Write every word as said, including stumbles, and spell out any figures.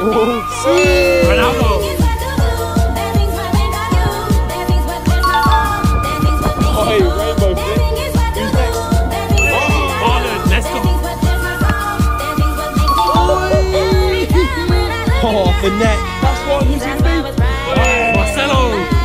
Ronaldo. Oi, rainbow flip. Who's next? Haaland, let's go. Oh, off the net. That's what, who's it be? Marcelo.